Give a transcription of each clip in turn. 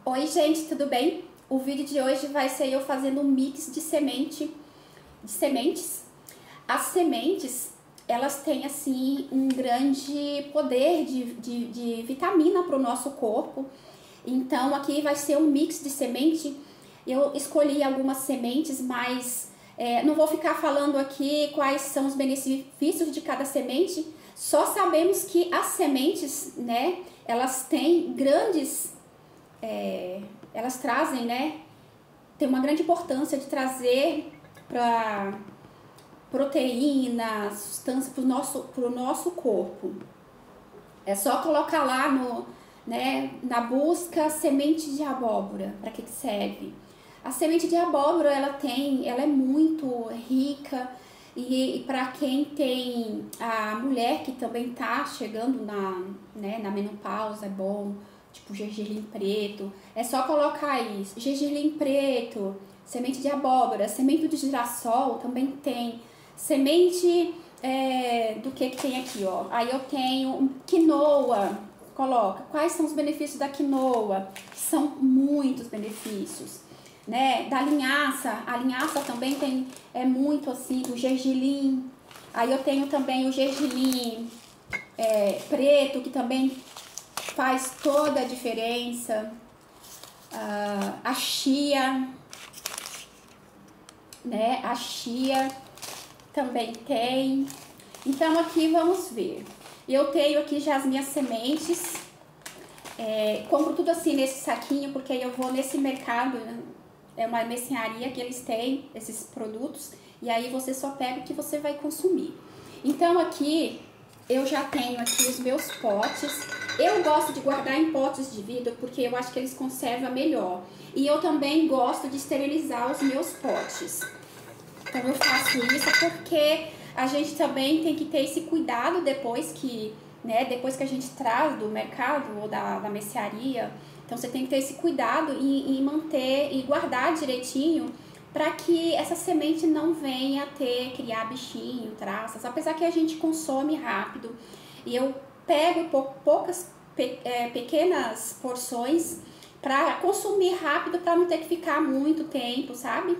Oi gente, tudo bem? O vídeo de hoje vai ser eu fazendo um mix de sementes. As sementes, elas têm assim um grande poder de vitamina para o nosso corpo. Então aqui vai ser um mix de semente. Eu escolhi algumas sementes, mas não vou ficar falando aqui quais são os benefícios de cada semente. Só sabemos que as sementes, né, elas têm grandes... elas trazem, né, tem uma grande importância de trazer para proteína, substância para o nosso corpo. É só colocar lá na busca semente de abóbora, para que serve. A semente de abóbora, ela é muito rica e para quem tem a mulher que também tá chegando na menopausa, é bom. Tipo gergelim preto, é só colocar isso, gergelim preto, semente de abóbora, semente de girassol também tem, semente do que tem aqui, ó. Aí eu tenho quinoa, coloca. Quais são os benefícios da quinoa? São muitos benefícios, né? Da linhaça, a linhaça também tem, muito assim, do gergelim. Aí eu tenho também o gergelim preto, que também faz toda a diferença. A chia, né? A chia também tem. Então aqui vamos ver. Eu tenho aqui já as minhas sementes. Compro tudo assim nesse saquinho, porque eu vou nesse mercado, é uma mercearia que eles têm esses produtos, e aí você só pega o que você vai consumir. Então aqui eu já tenho aqui os meus potes. Eu gosto de guardar em potes de vidro porque eu acho que eles conservam melhor. E eu também gosto de esterilizar os meus potes. Então eu faço isso porque a gente também tem que ter esse cuidado depois que a gente traz do mercado ou da mercearia. Então você tem que ter esse cuidado em manter e guardar direitinho para que essa semente não venha criar bichinho, traças, apesar que a gente consome rápido. E eu pego poucas pequenas porções para consumir rápido, para não ter que ficar muito tempo, sabe?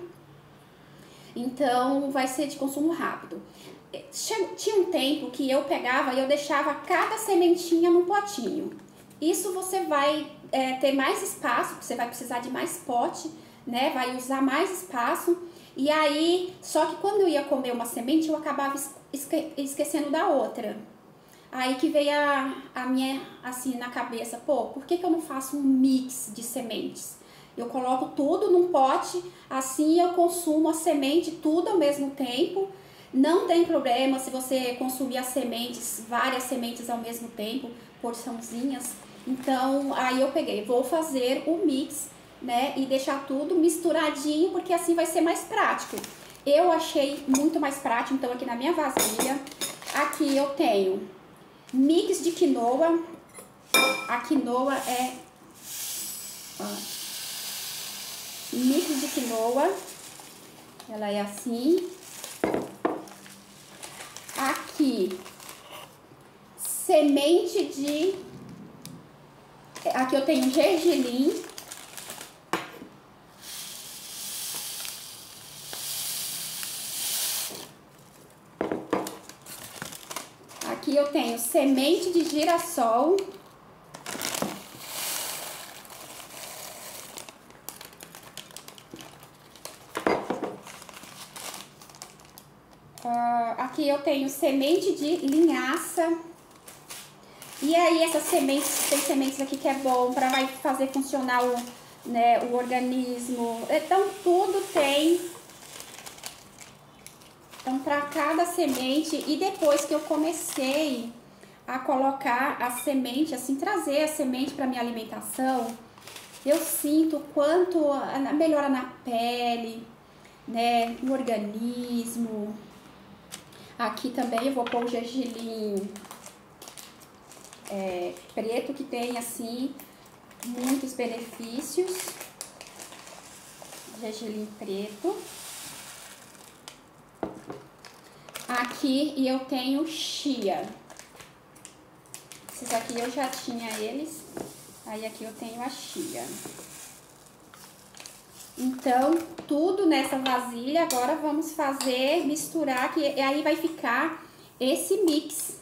Então vai ser de consumo rápido. Tinha um tempo que eu pegava e eu deixava cada sementinha num potinho. Isso você vai ter mais espaço, você vai precisar de mais pote, né? Vai usar mais espaço. E aí, só que quando eu ia comer uma semente, eu acabava esquecendo da outra. Aí que veio a minha, assim, na cabeça, pô, por que eu não faço um mix de sementes? Eu coloco tudo num pote, assim eu consumo a semente tudo ao mesmo tempo. Não tem problema se você consumir as sementes, várias sementes ao mesmo tempo, porçãozinhas. Então, aí eu peguei, vou fazer o mix, né, e deixar tudo misturadinho, porque assim vai ser mais prático. Eu achei muito mais prático, então aqui na minha vasilha, aqui eu tenho mix de quinoa. A quinoa mix de quinoa, ela é assim. Aqui, semente de... Aqui eu tenho gergelim. Aqui eu tenho semente de girassol. Aqui eu tenho semente de linhaça. E aí essas sementes, tem sementes aqui que é bom para vai fazer funcionar o organismo. Então tudo tem. Então para cada semente, e depois que eu comecei a colocar a semente, assim, trazer a semente para minha alimentação, eu sinto quanto melhora na pele, né, no organismo. Aqui também eu vou pôr o gergelim preto, que tem, assim, muitos benefícios. Gergelim preto. Aqui eu tenho chia. Esses aqui eu já tinha eles. Aí aqui eu tenho a chia. Então, tudo nessa vasilha, agora vamos fazer, misturar, que aí vai ficar esse mix.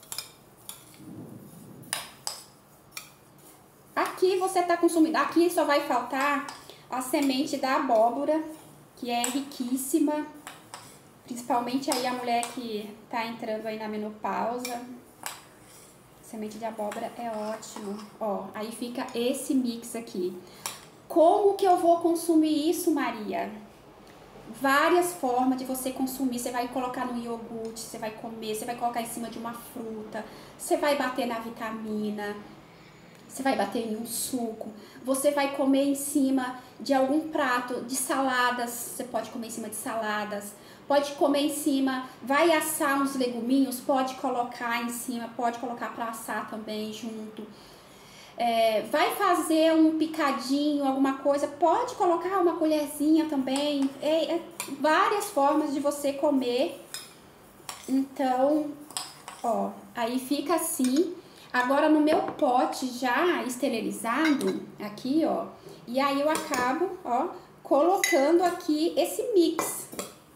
Aqui você tá consumindo, aqui só vai faltar a semente da abóbora, que é riquíssima, principalmente aí a mulher que tá entrando aí na menopausa. Semente de abóbora é ótimo. Ó, aí fica esse mix aqui. Como que eu vou consumir isso, Maria? Várias formas de você consumir. Você vai colocar no iogurte, você vai comer, você vai colocar em cima de uma fruta, você vai bater na vitamina, você vai bater em um suco, você vai comer em cima de algum prato de saladas, você pode comer em cima de saladas, pode comer em cima, vai assar uns leguminhos, pode colocar em cima, pode colocar para assar também junto. Vai fazer um picadinho, alguma coisa, pode colocar uma colherzinha também, várias formas de você comer. Então, ó, aí fica assim. Agora no meu pote já esterilizado, aqui, ó, e aí eu acabo, ó, colocando aqui esse mix.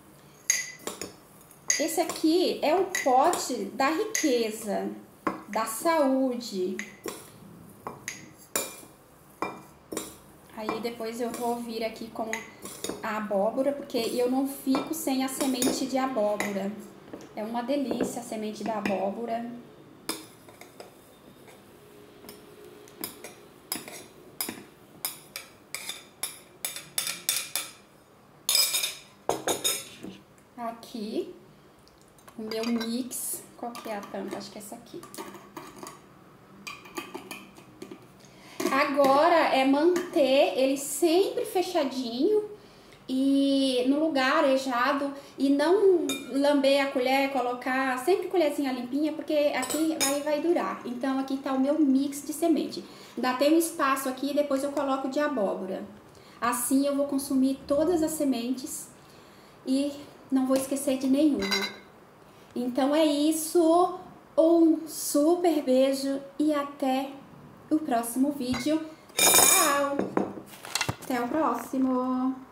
Esse aqui é o pote da riqueza, da saúde. Aí depois eu vou vir aqui com a abóbora, porque eu não fico sem a semente de abóbora. É uma delícia a semente da abóbora. Aqui, o meu mix. Qual que é a tampa? Acho que é essa aqui. Agora é manter ele sempre fechadinho e no lugar arejado e não lamber a colher, colocar sempre colherzinha limpinha, porque aqui aí vai durar. Então aqui tá o meu mix de semente. Ainda tem um espaço aqui e depois eu coloco de abóbora. Assim eu vou consumir todas as sementes e não vou esquecer de nenhuma. Então é isso. Um super beijo e até o próximo vídeo. Tchau! Até o próximo!